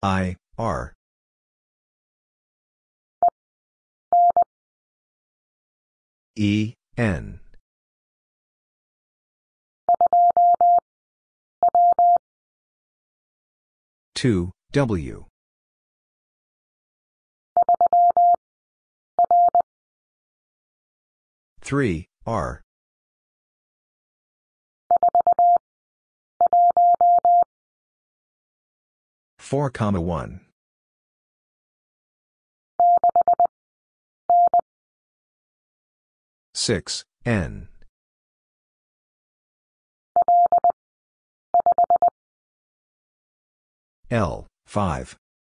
I, R. E, N. 2, W. 3, R. 4, 1. 6, N. L, 5.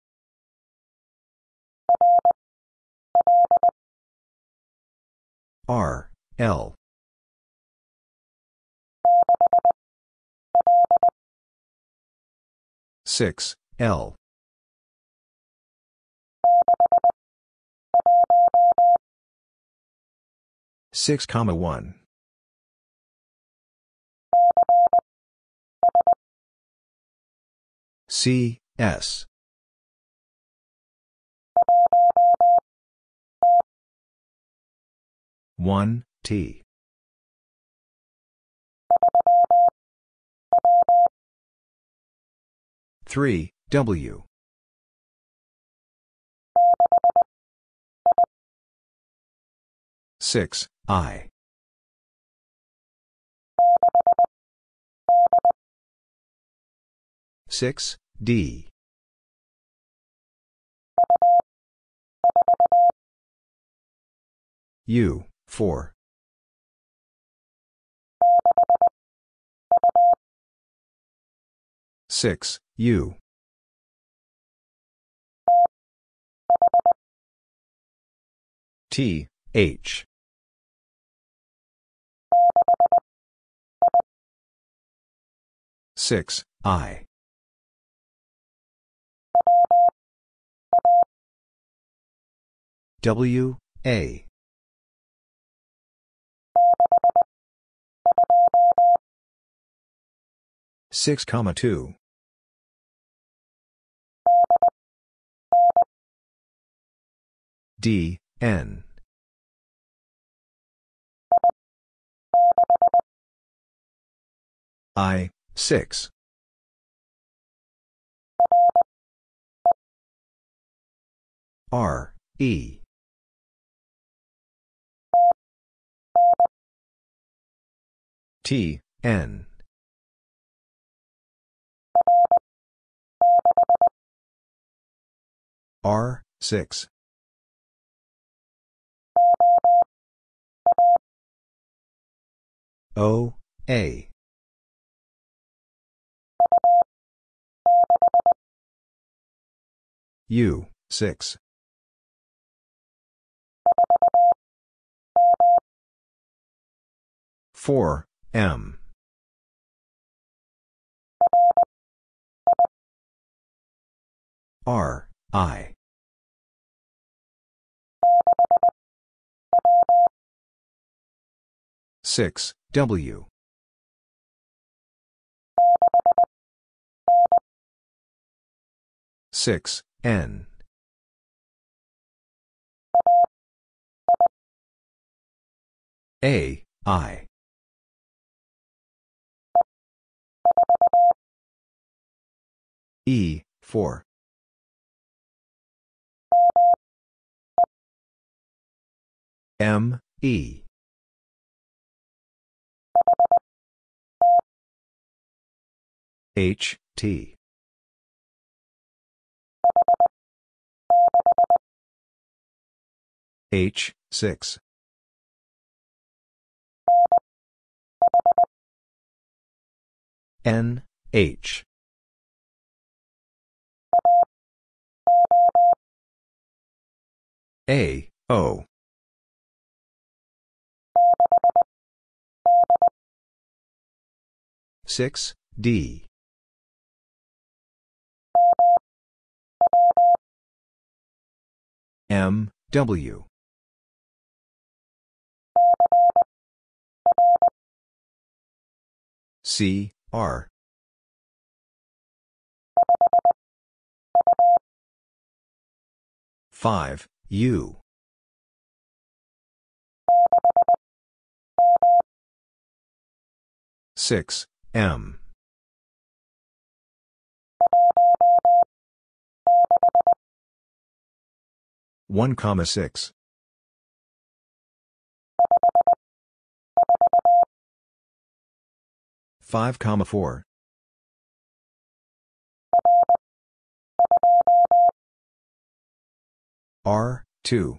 R, L. 6, L. 6, 1. C, S. 1, T. 3, W. 6, I. 6, D. 4. 6, U. H. 6, I. A. 6, 2. D, N. 6. R, E. N. R, 6. O, A. 6. 4, M. I. 6, W. 6, N. A, I. 4. M, E. T. 6. N, H. O. 6, D. W. 6, R. 5, U. 6, M. 1,6. 5,4. 2.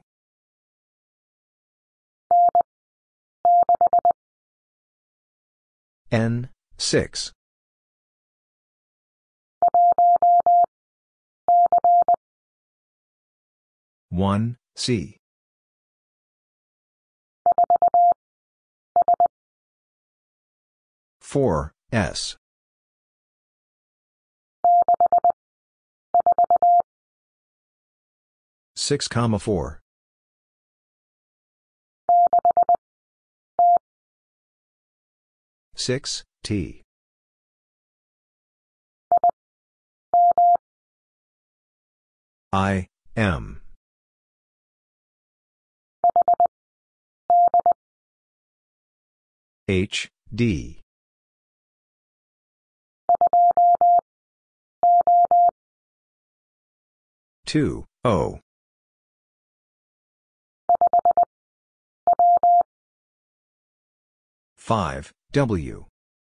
N, 6. 1, C. 4, S. 6,4. 6, T. M. D. 2, O. 5, W.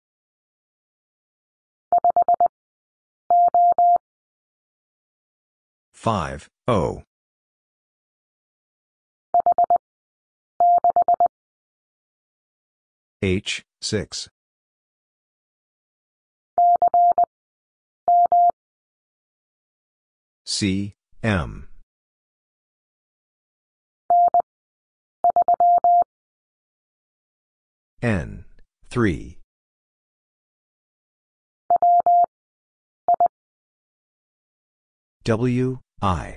5, O. 6. M. 3. I.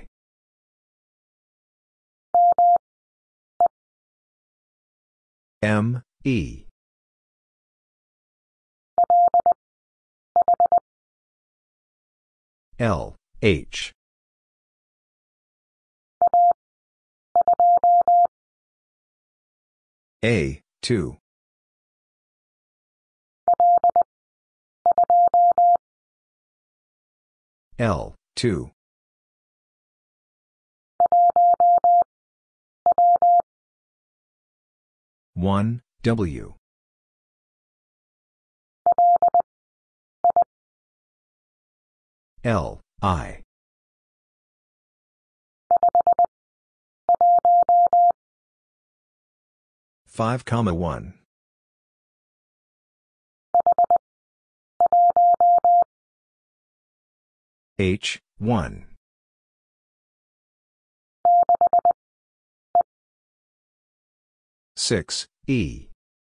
M, E. H. 2. 2. 1, W. I. 5,1. 1. 6, E.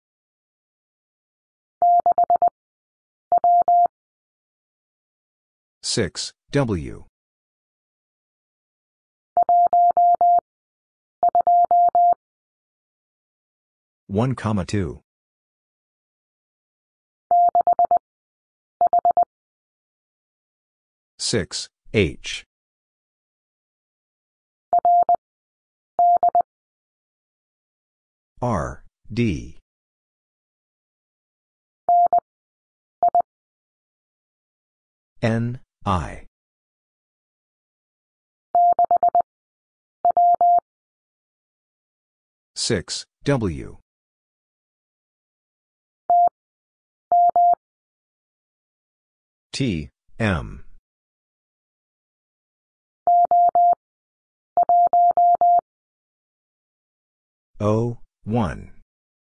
6, W. 1,2. 6, H. D. I. 6, W. M. 1.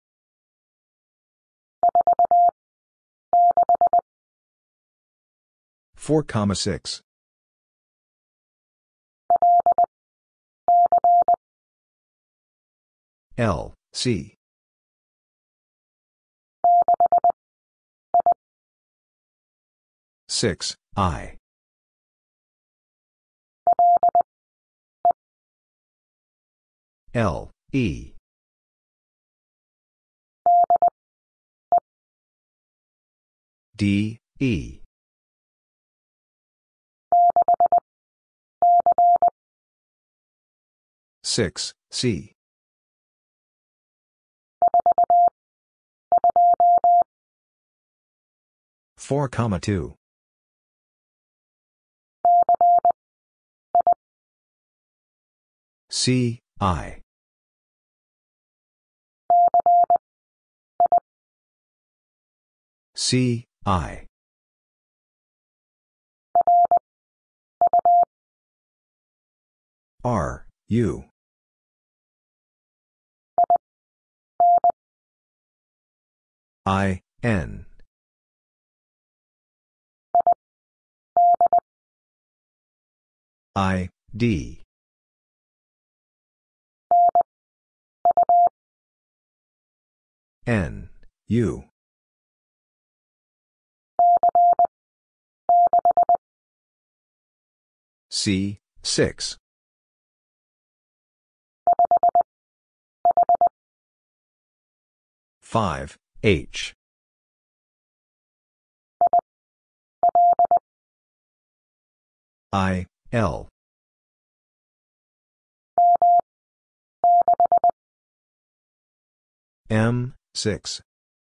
4,6. C. 6, I. E. D, E. 6, C. 4, 2. C, I. C, I. R, U. I, N. I, D. N, U. C, 6. Five, H. I, L. M, 6.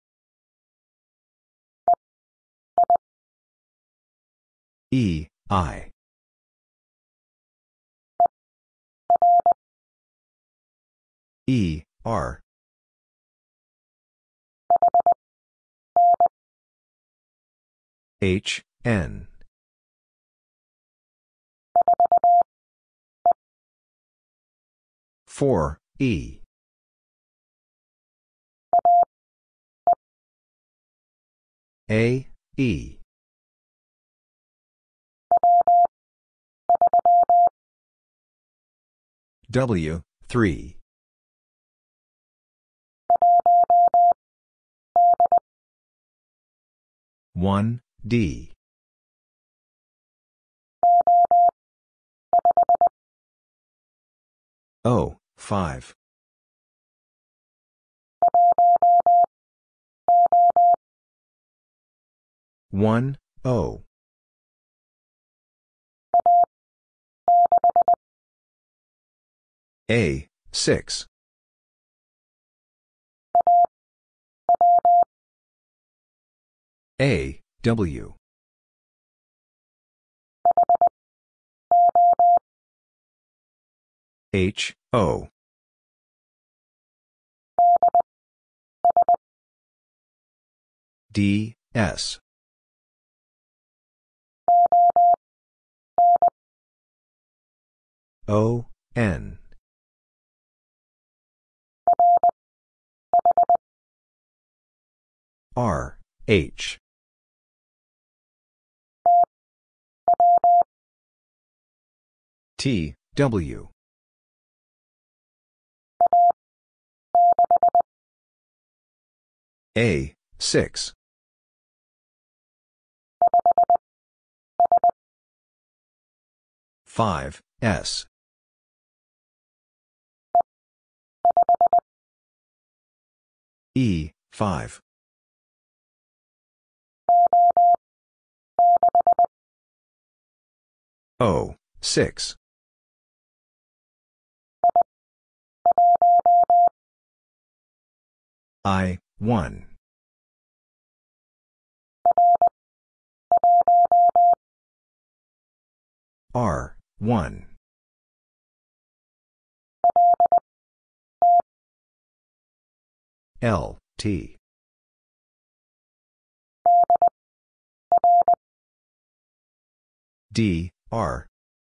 E, I. E, R. H, N. Four, E. A, E. W, 3. One, D. O, 5. One, O. A, 6. A, W. H, O. D, S. O, N. R, H. T, W. A, 6. Five, S. E, 5. O, 6. I, 1. R, 1. L, T. D, R.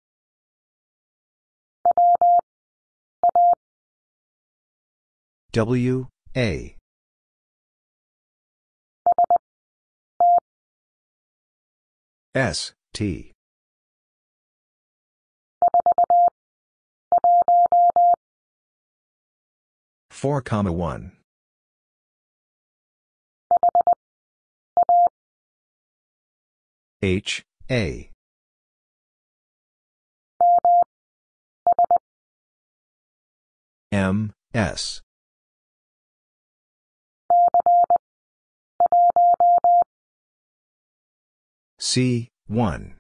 W, A. S, T. Four, 1. H, A. M, S. C, 1.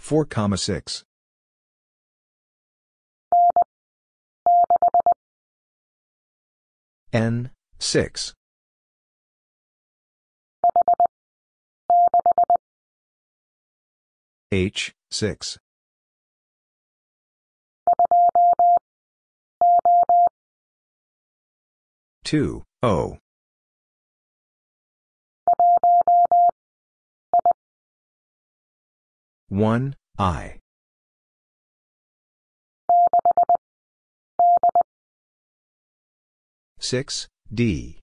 4,6. N, 6. H, 6. Two, O. One, I. Six, D.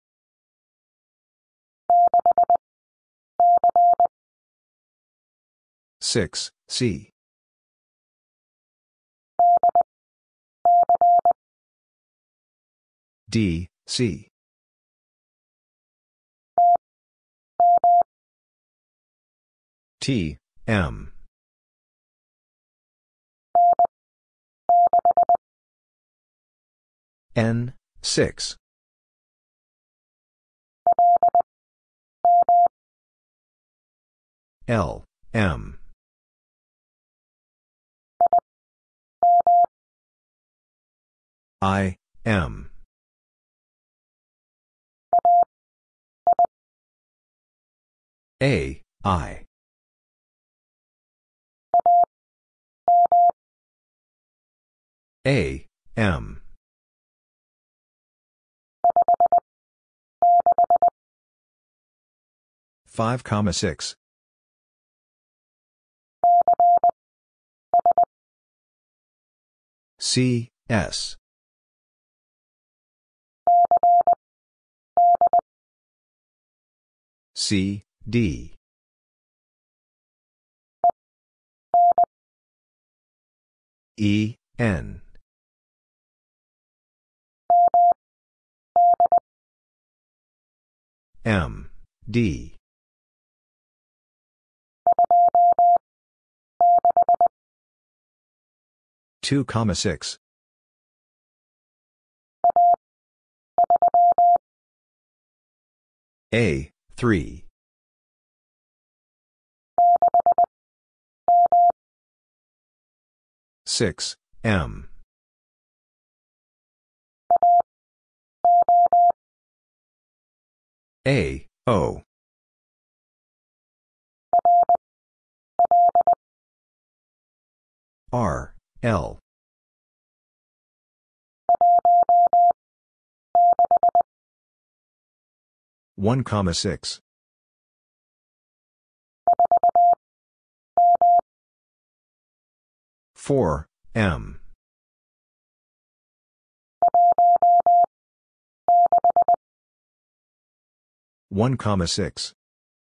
Six, C. D, C. T, M. N, 6. L, M. I, M. A, I. A, M. Five, 6. C, S. C, D. E, N. M, D. Two, 6. A, 3. Six, M. A, O. R, L. One, 6. Four, M. One, 6.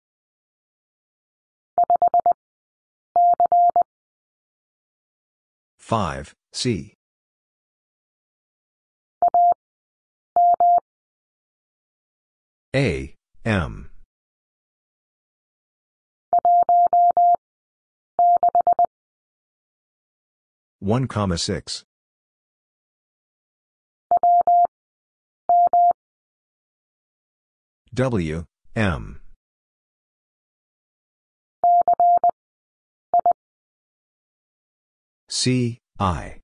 Five, C. A, M. One, 6. W, M. C, I.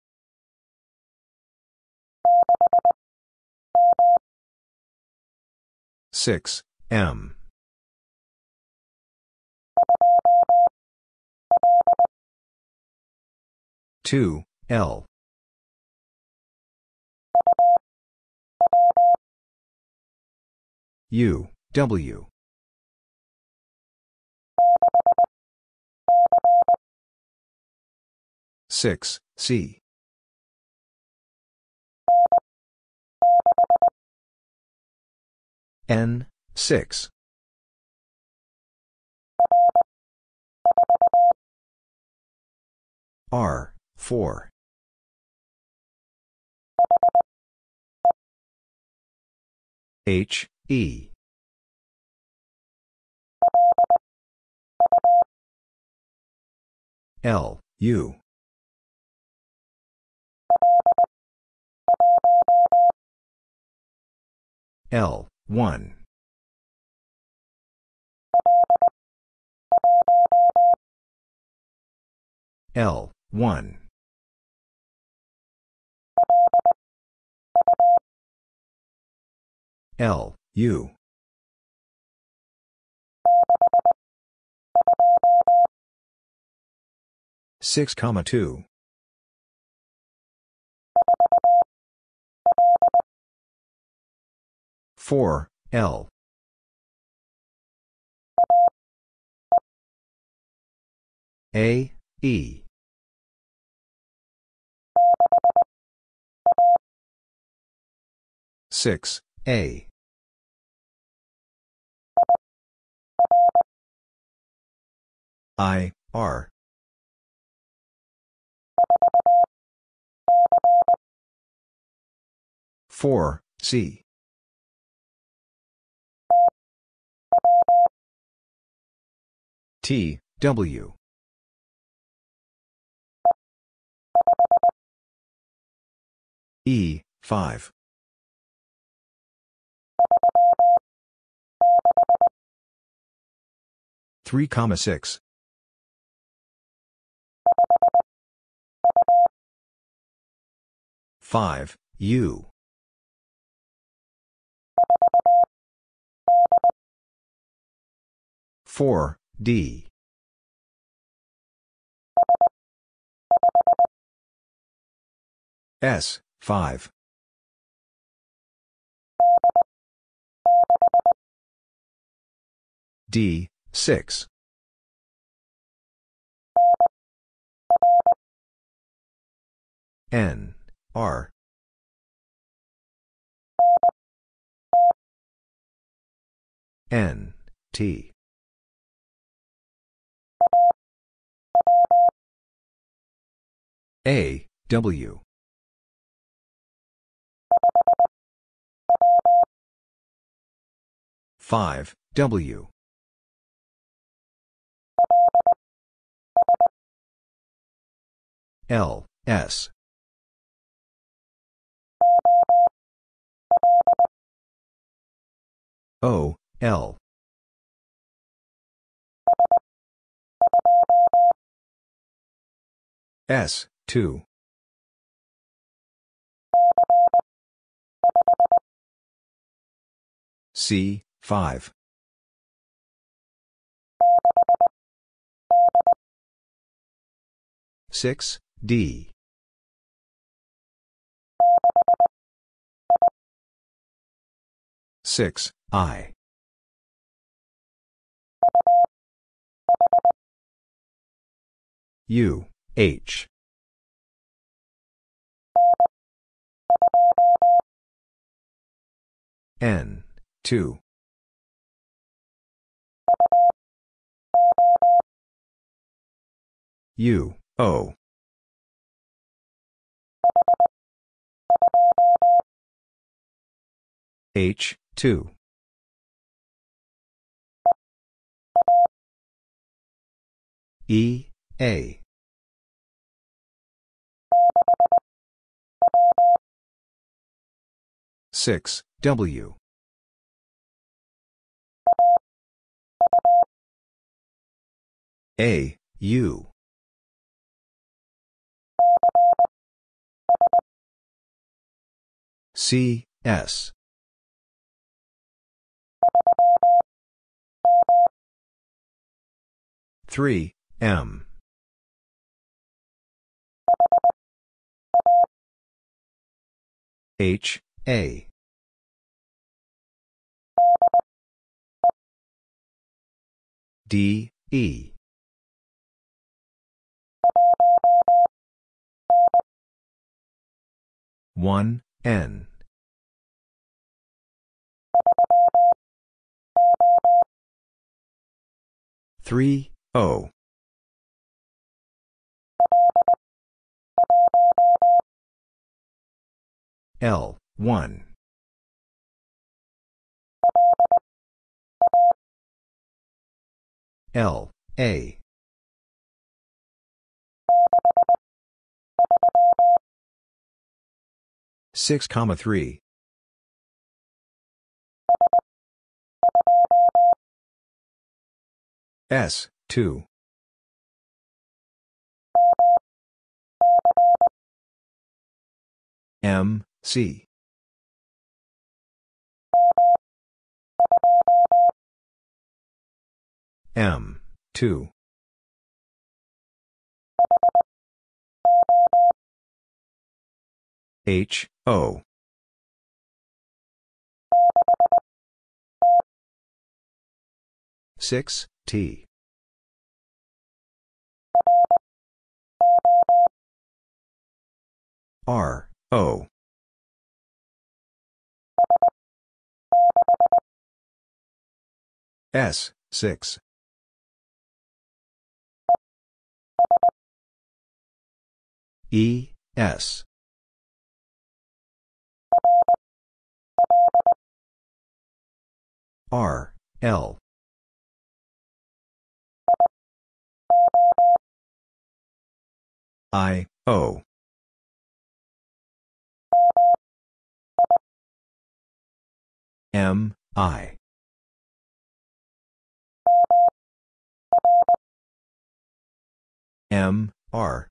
Six, M. Two, L. U, W. Six, C. N, 6. R, 4. H, E. L, U. L, 1. L, 1. L, U. 6,2. 4, L. A, E. 6, A. I, R. 4, C. T, W. E, 5. 3,6. 5, U. 4, D. S, 5. D, 6. N, R. N, T. A, W. 5, W. L, S. O, L. S, 2. 5. 6, D. 6, I. U, H. N, 2. U, O. H, 2. E, A. Six, W. A, U. C, S. 3, M. H, A. D, E. 1, N. Three, O. L, 1. L, A. Six, 3. S, 2. M, C. M, 2. H, O. Six, T. R, O. S, 6. E, S. R, L. I, O. M, I. M, R.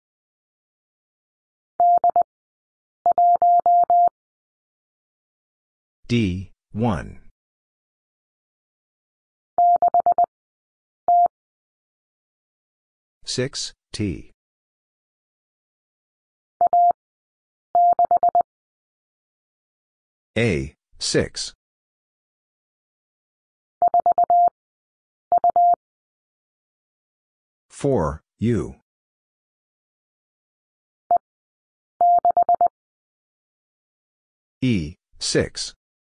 D, 1. Six, T. A, 6. Four, U. E, 6.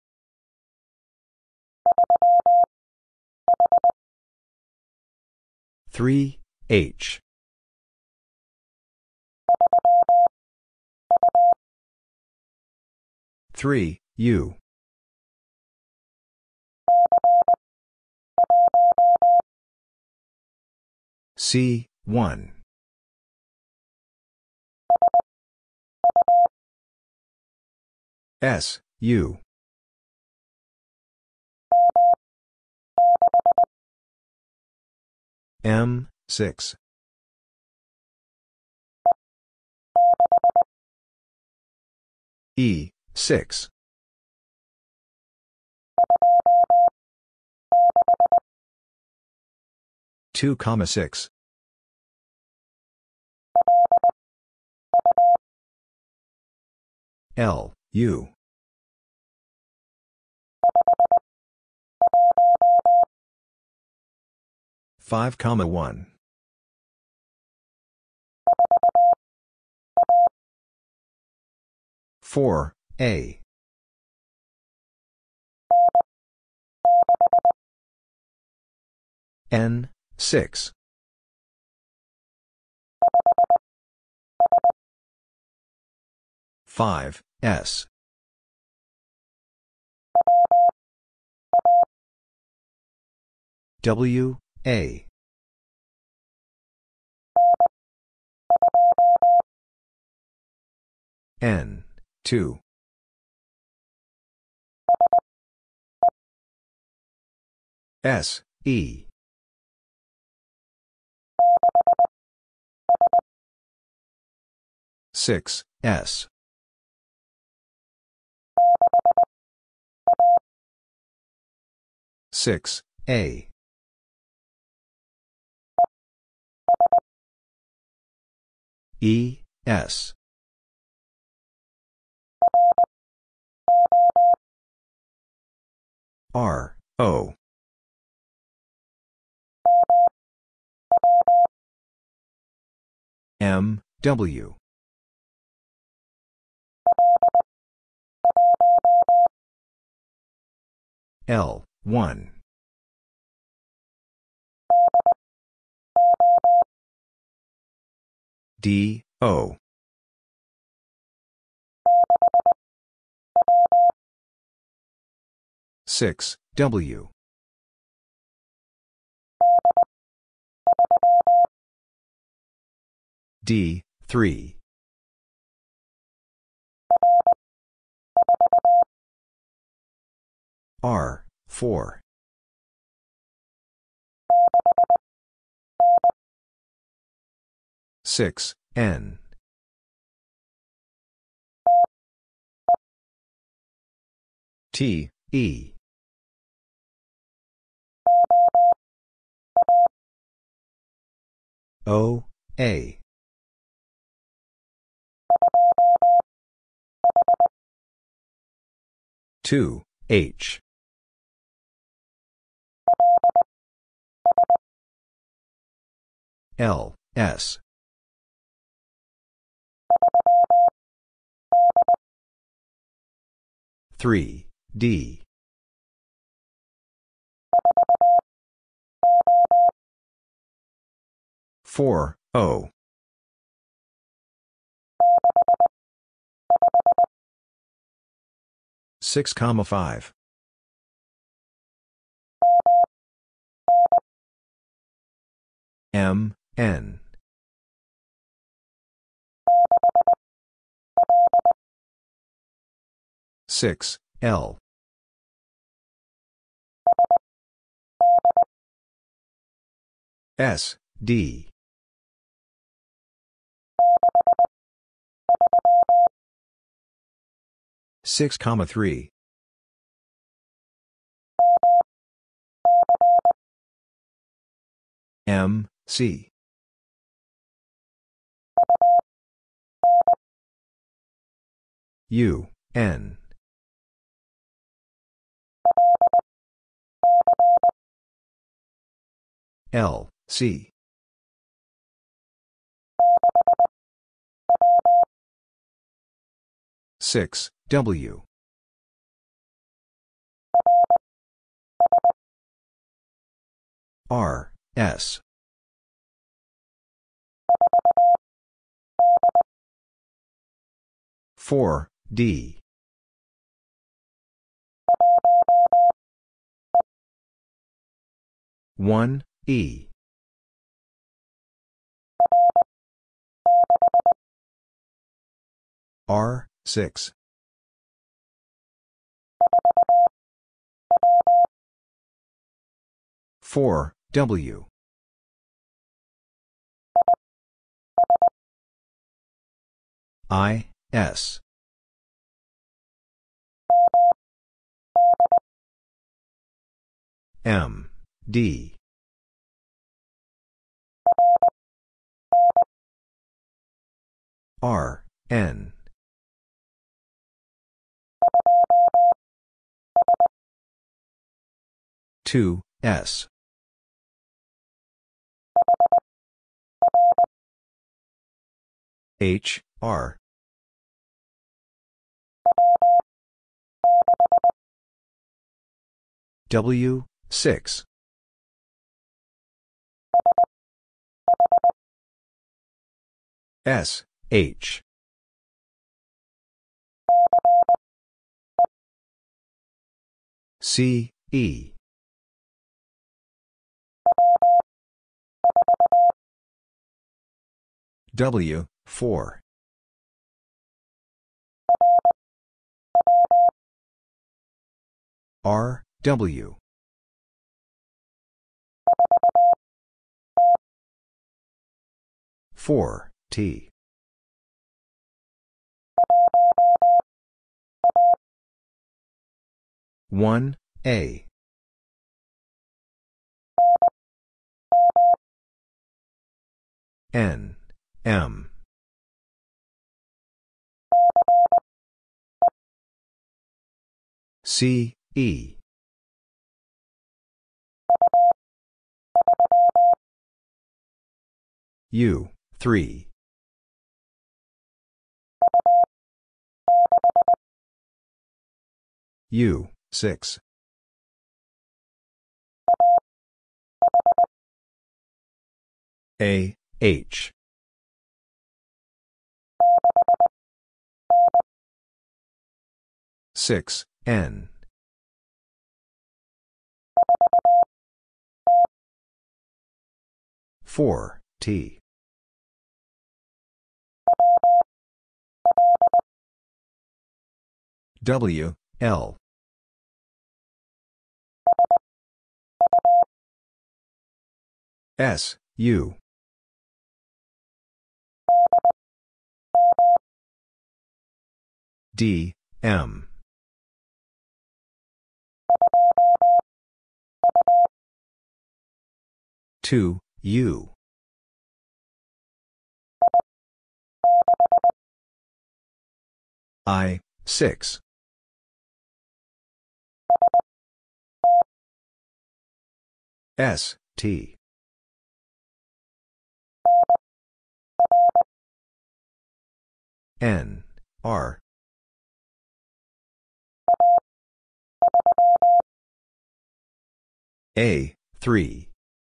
Three, H. Three, U. C, 1. S, U. M, 6. E, 6. Two, 6. L, U. Five, 1. Four, A. N, 6. Five, S. W, A. N, 2. S, E. Six, S. Six, A. E, S. R, O. M, W. L, 1. D, O. Six, W. D, 3. R, 4. Six, N. T, E. O, A. Two, H. L, S. Three, D. Four, O. Six, 5. M, N. Six, L. S, D. Six, 3. M, C. U, N. L, C. Six, W. R, S. Four, D. One, E. R, 6. Four, W. I, S. M, D. R, N. Two, S. H, R. W, 6. S, H. C, E. W, 4. R, W. Four, T. One, A. N, M. C, E. U, 3. U, 6. A, H. Six, N. Four, T. W, L. S, U. D, M. 2, U. I, 6. S, T. N, R. A, 3.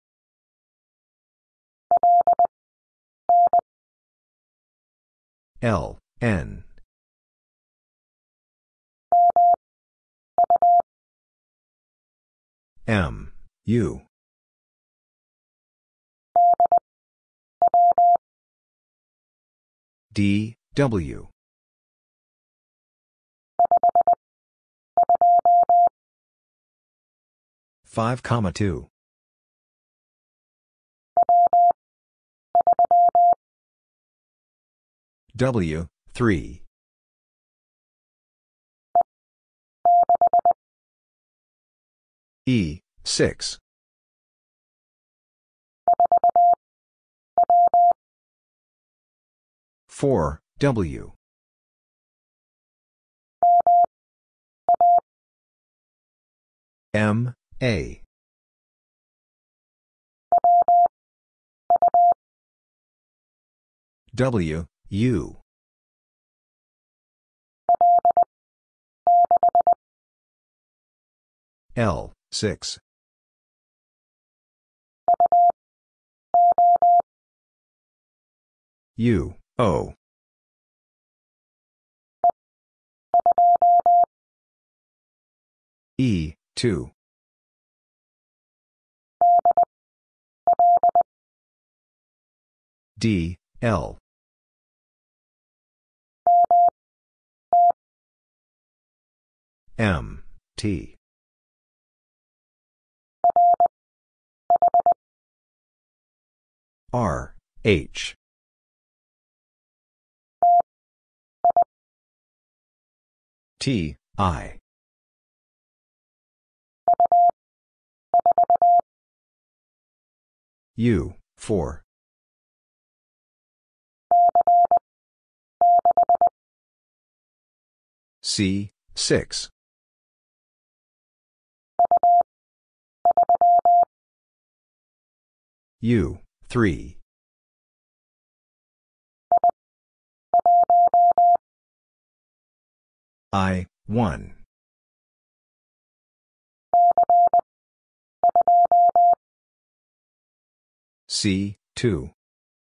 L, N. M, U. D, W. Five, 2. W, 3. E, 6. Four, W. M, A. W, U. L, 6. U, O. E, 2. D, L. M, T. R, H. T, I. U, 4. C, 6. U, 3. I, 1. C, 2.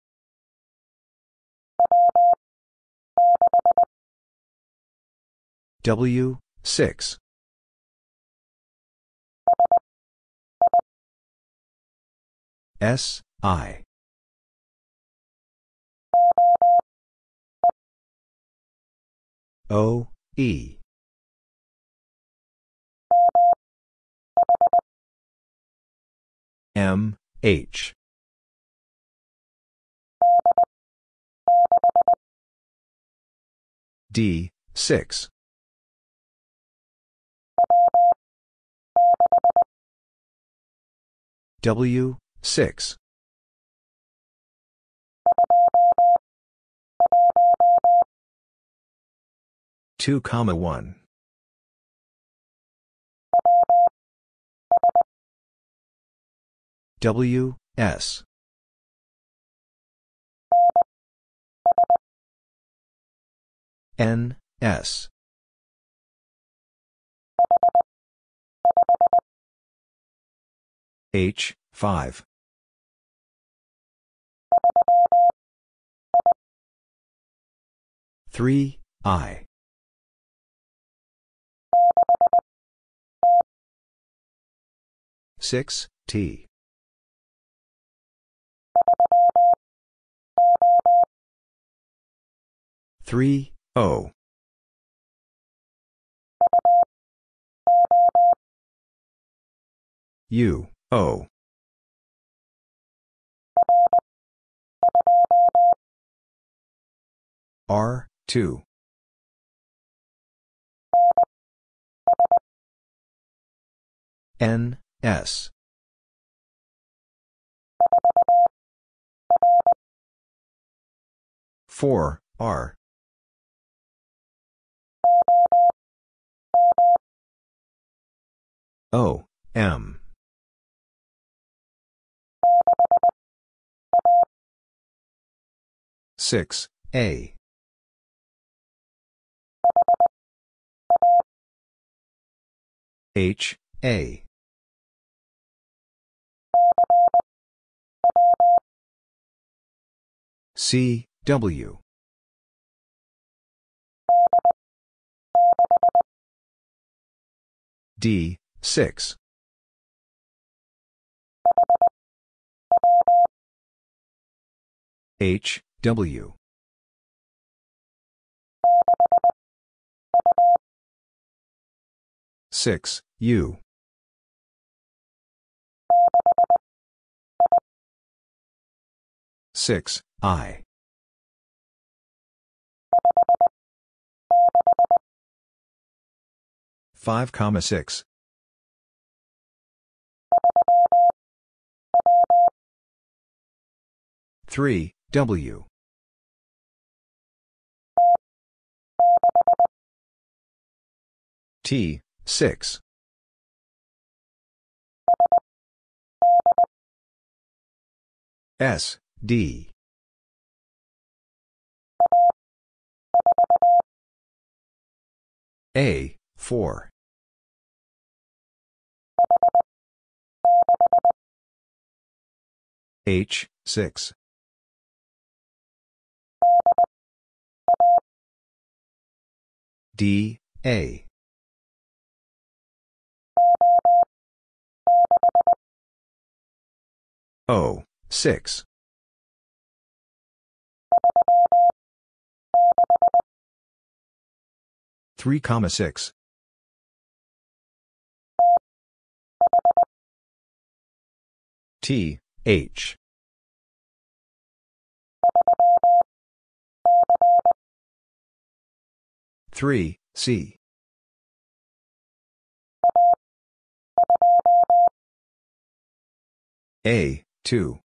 W, 6. S, I. O, E. M, H. D, 6. W, 6. Two, 1. W, S. N, S. H, 5. Three, I. Six, T. Three, O. U, O. R, 2. N, S. 4, R. O, M. 6, A. H, A. C, W. D, 6. H, W. Six, U. Six, I. Five, 6. 3, W. T, 6. S, D. A, 4. H, 6. D, A. O, 6. Three, 6. T, H. Three, C. A, 2.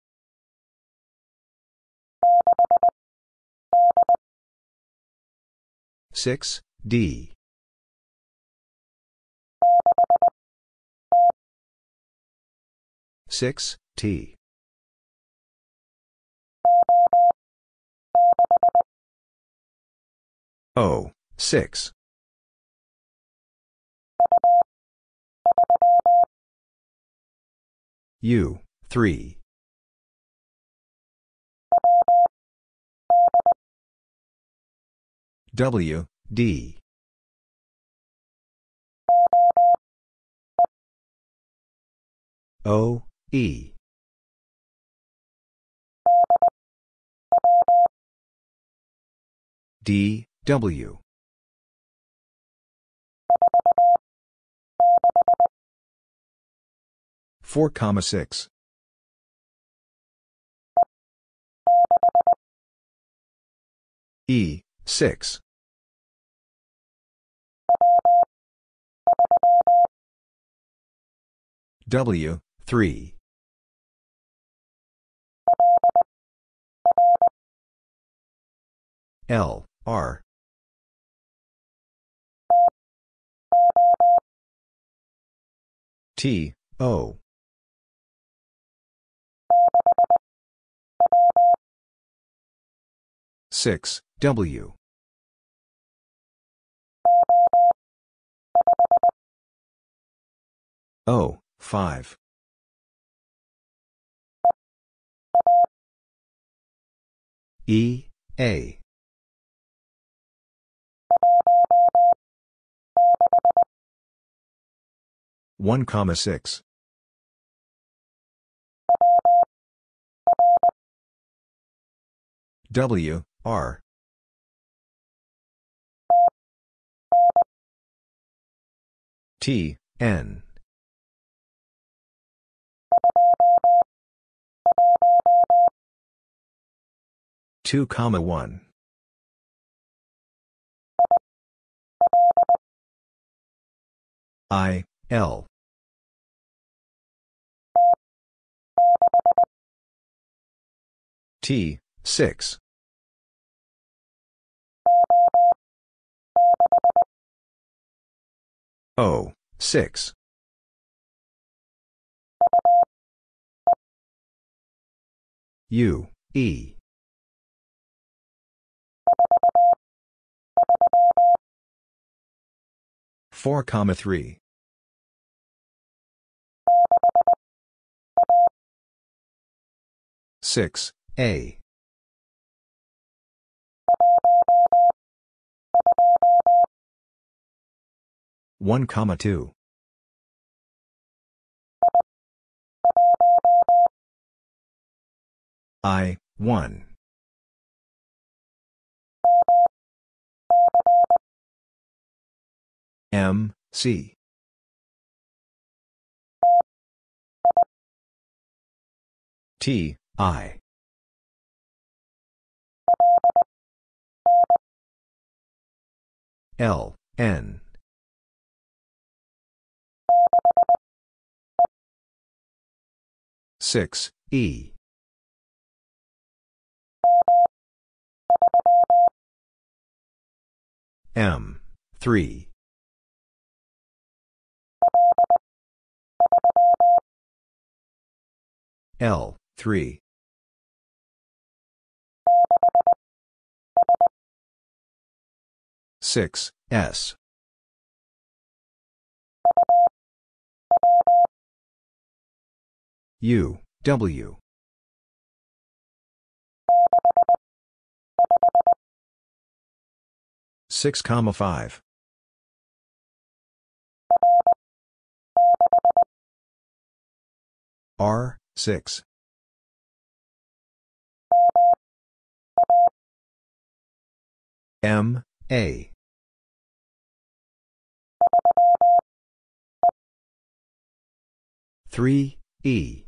Six, D. Six, T. O, 6. U, 3. W, D. O, E. D, W. Four, 6. E, 6. W, 3. L, R. T, O. Six, W. O, 5. E, A. One, 6. W, R. T, N. Two, 1. I, L. T, 6. O, 6. U, E. 4, 3. 6, A. 1, 2. I, 1. M, C. T, I. L, N. Six, E. M, 3. L, 3. Six, S. U, W. 6, 5. R, 6. M, A. 3, E.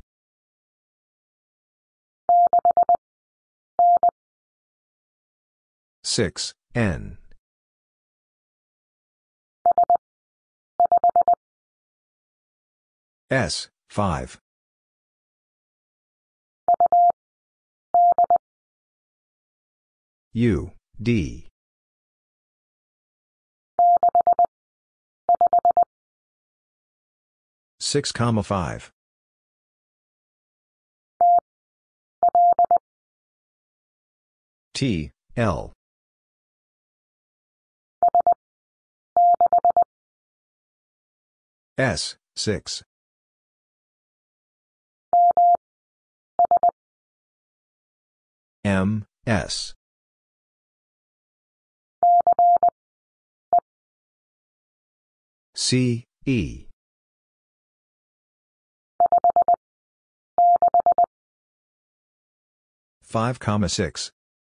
6, N. S, 5. U, D. 6, 5. T, L. S, 6. M, S. C, E. 5, 6.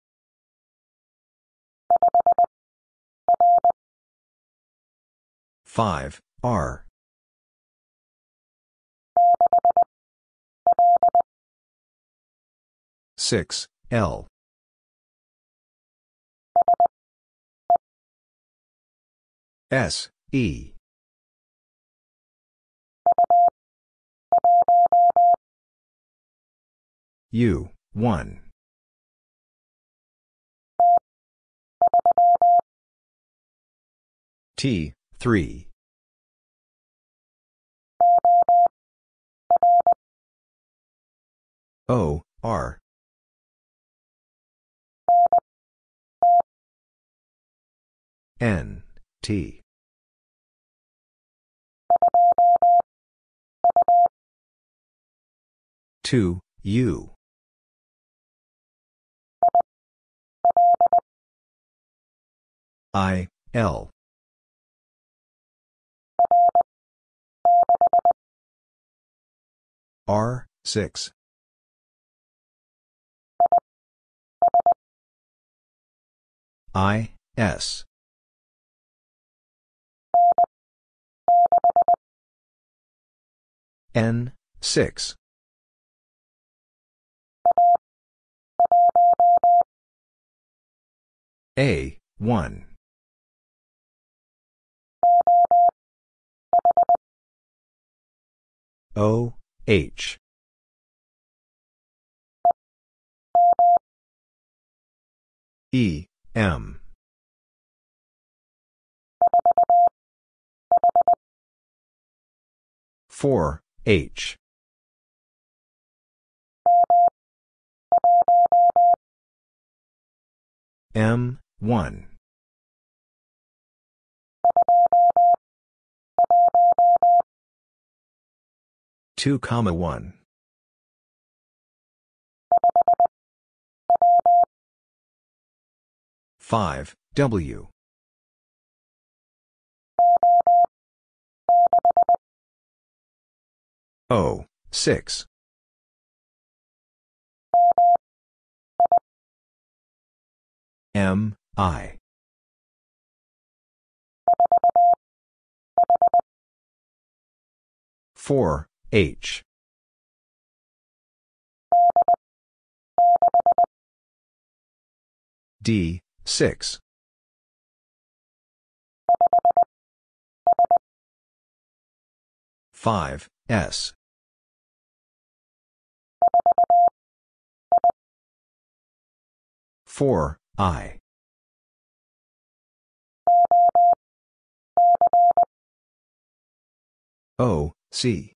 5, R. Six, L. S, E. U, 1. T, 3. O, R. N, T. 2, U. I, L. R, 6. I, S. N, 6. A, 1. O, H. E, M. 4, H. M, 1. 2, 1. 5, W. O, 6. M, I. 4, H. D, 6. Five, S. Four, I. O, C.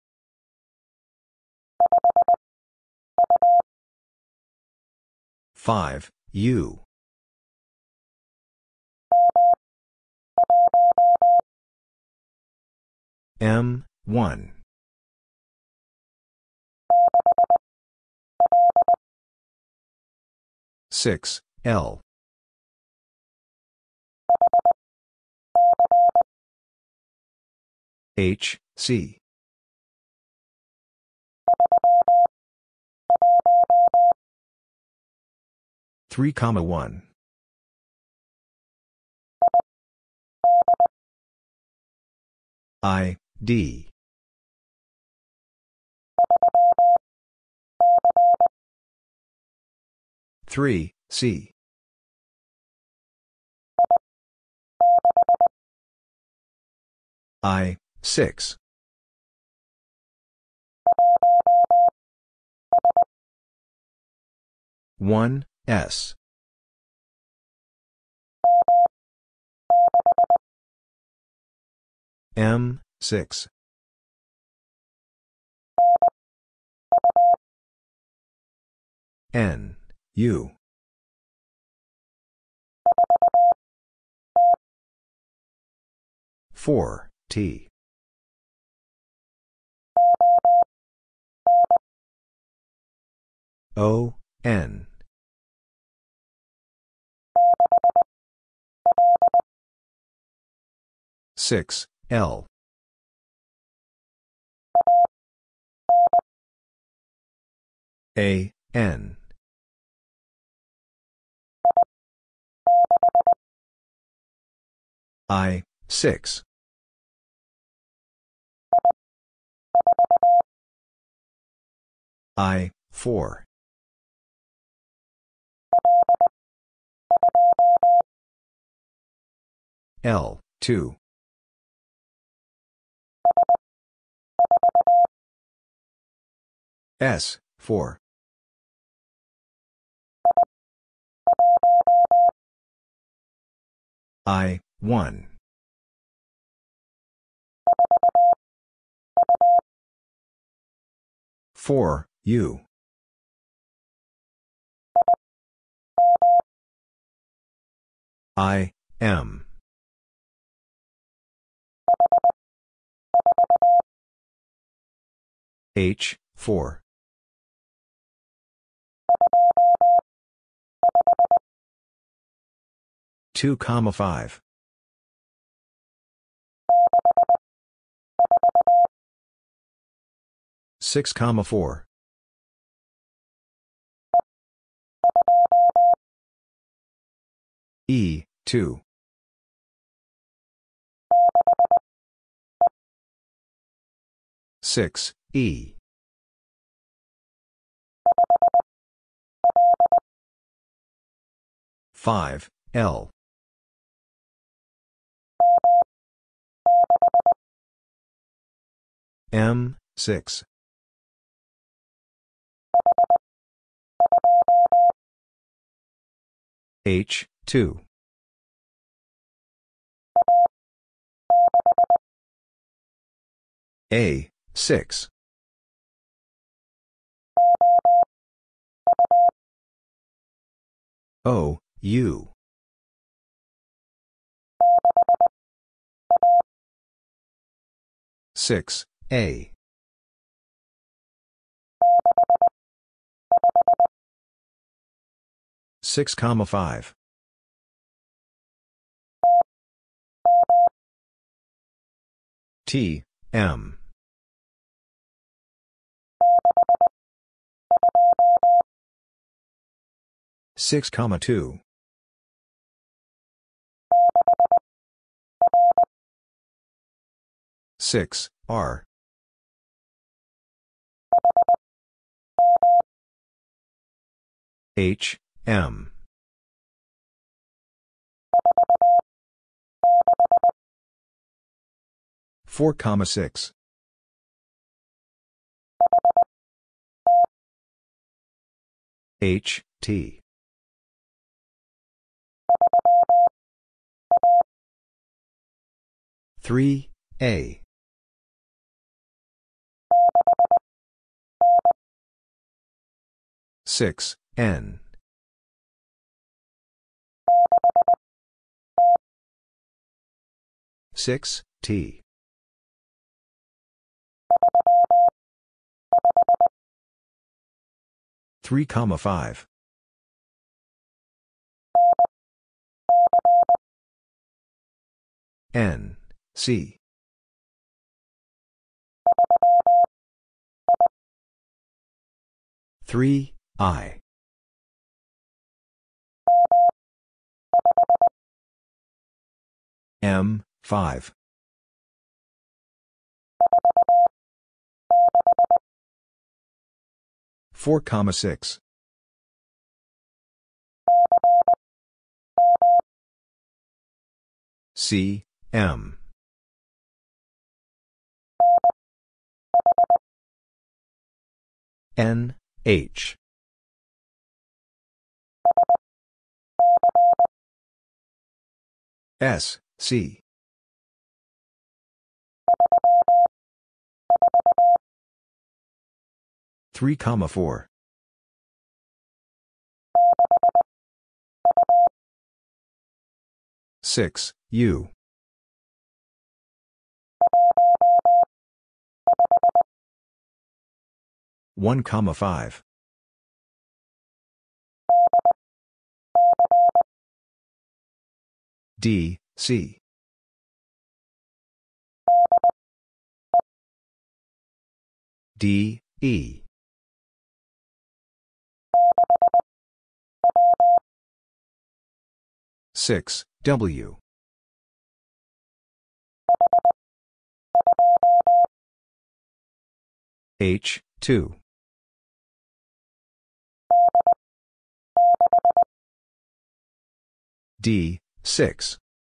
Five, U. M, 1. Six, L. H, C. Three, 1. I, D. Three, C. I, 6. One, S. M, 6. N, U. Four, T. O, N. Six, L. A, N. I, 6. I, 4. L, 2. S, 4. I, 1. Four, U. I, M. H, 4. Two, 5. Six, 4. E, 2. Six, E. Five, L. M, 6. H, 2. A, 6. O, U. 6, A. 6, 5. T, M. 6, 2. Six, R. H, M. 4, 6. H, T. 3, A. 6, N. 6, T. 3, 5. N, C. 3, I. M, 5. 4, 6. C, M. H. C. 3, 4. 6, U. 1, 5. D, C. 6, W. 2. 6.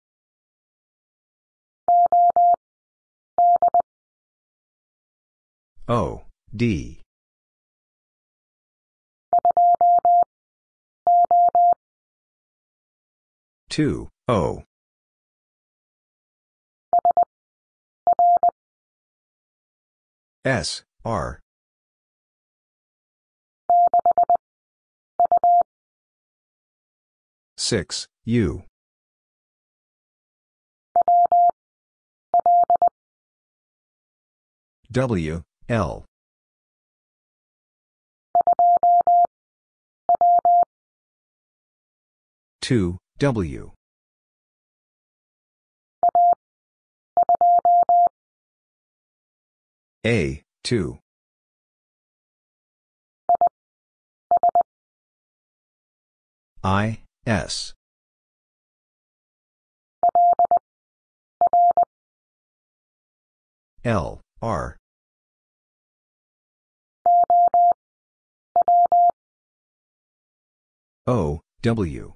O, D. 2, O. S, R. 6, U. L. 2, W. 2. S. R. W.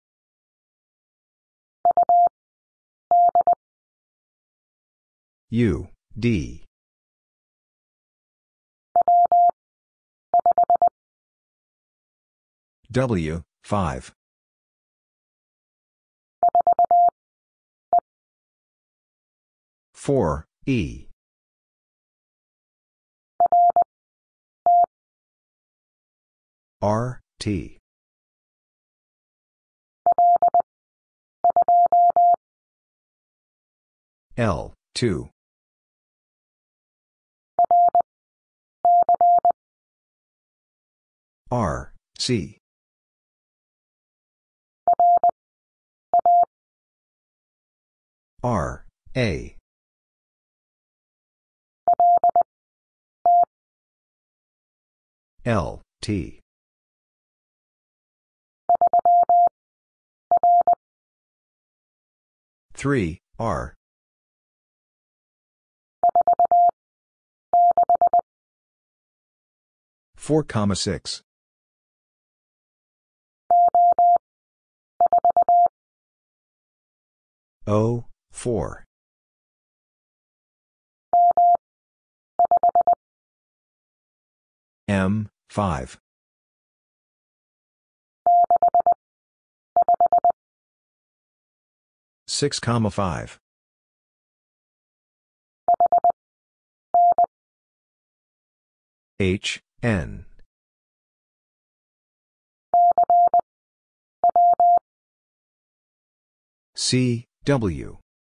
D. 5. 4, E. R, T. L, 2. R, C. R, A. L, T. Three, R. Four, 6. O, 4. M, 5. Six, 5. H, N. C, W.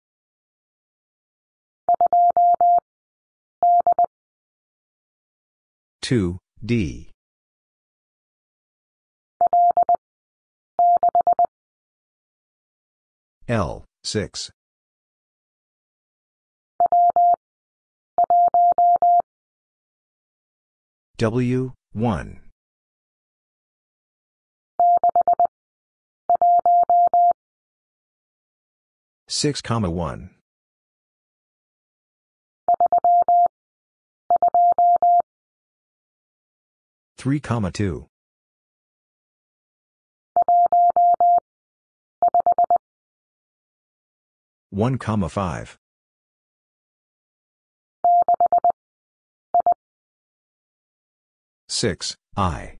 Two, D. L, 6. W, 1. Six, 1. Three, 2. One, 5. Six, I.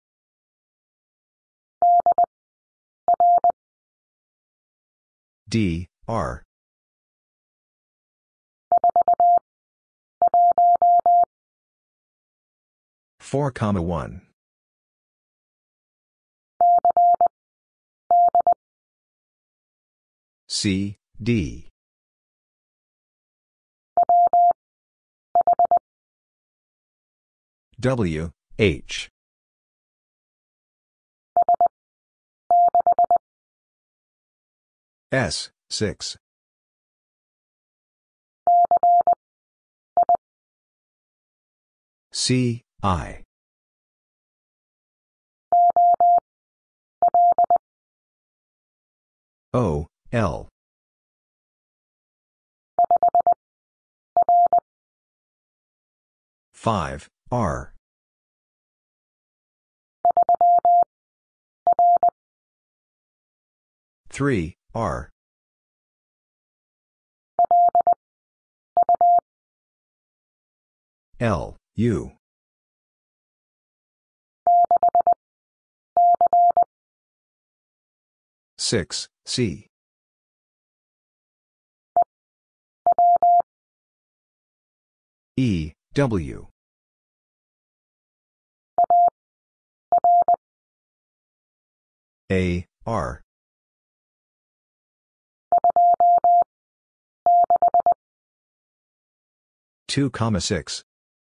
D, R. Four, 1. C, D. W, H. S, 6. C, I. O, L. Five, R. Three, R. L, U. Six, C. E, W. A, R. Two, 6.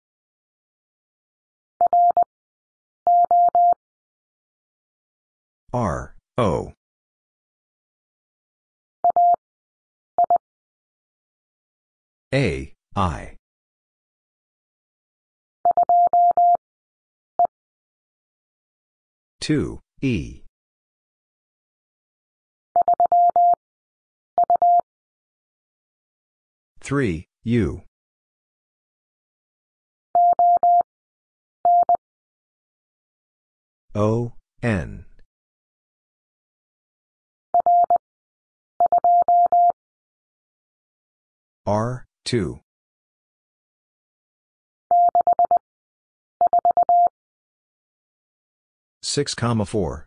R, O. A, I. Two, E. Three, U. O, N. R, 2. Six, 4.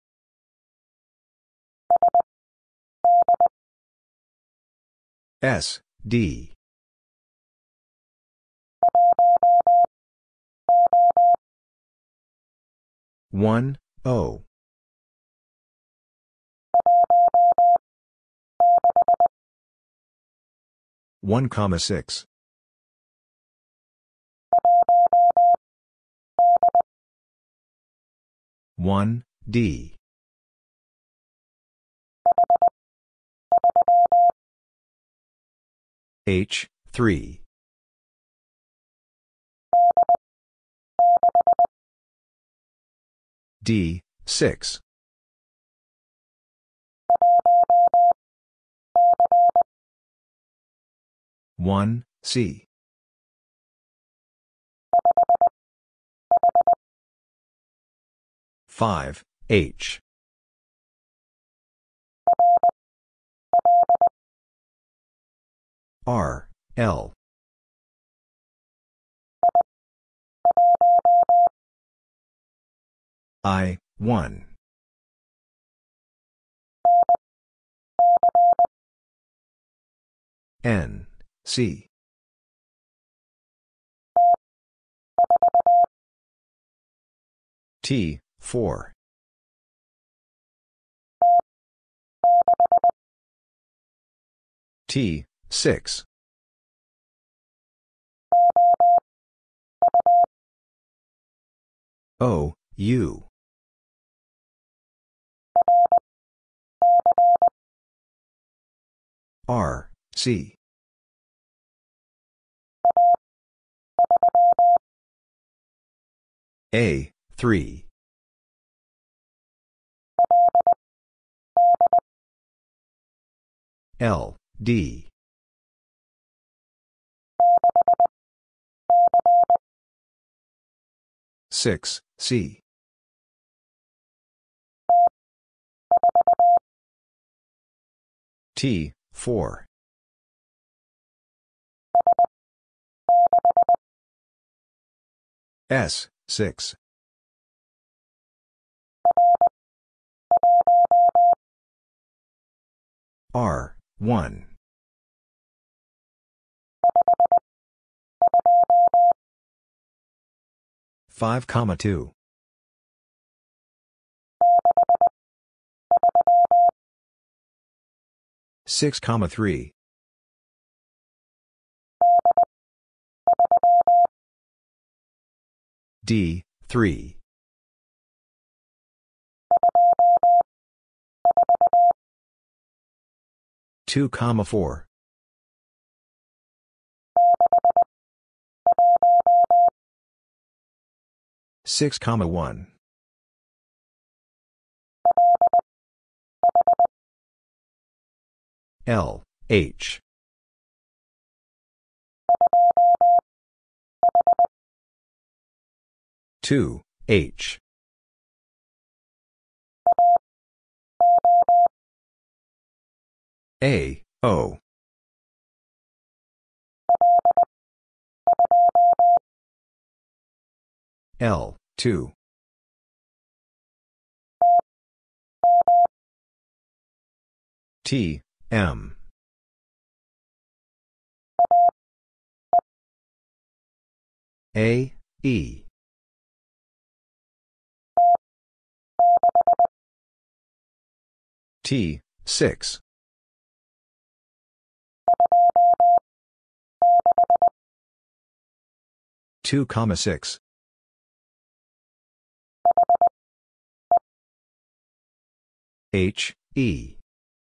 S, D. 1, O. 1, 6. 1, D. H, 3. D, 6. One C. Five H. R L. I 1. N C. T 4. T 6. O U. R C. A 3. L D. Six C. T 4. S 6. R 1. Five 2. 6, 3. D 3. Two, 4. Six, 1. L H. Two H. A O. L 2. T M. A E. T 6. Two, 6. H E.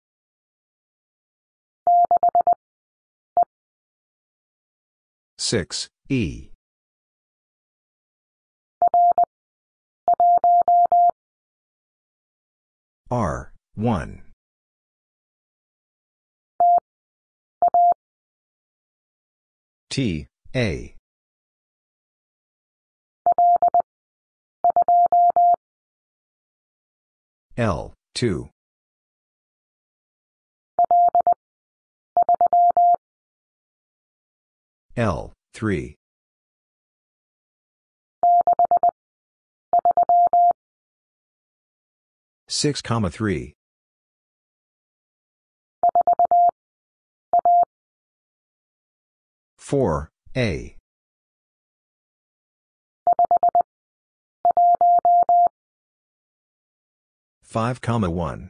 Six E. R 1. T A. L 2. L 3. Six, 3. Four A. 5, 1.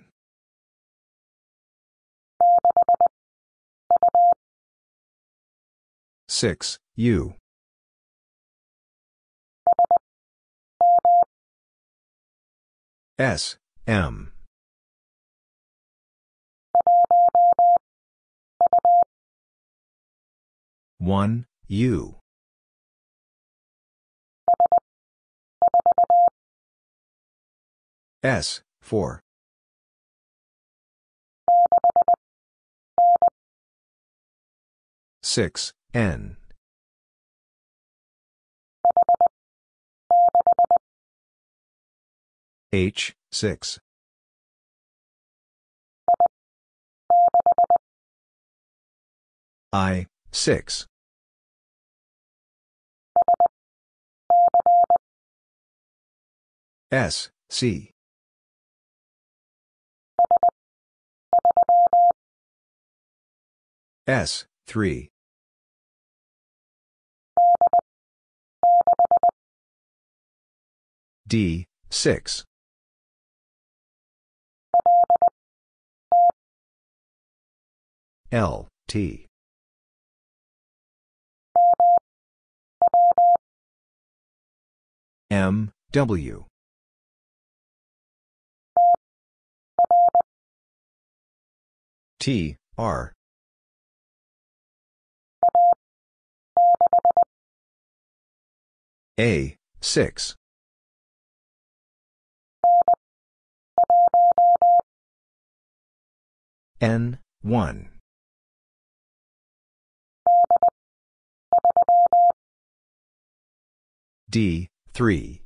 6, U. S, M. One U S 4 6 N H 6 I 6 S C S 3 D 6 L T M W T R A 6 N 1 D 3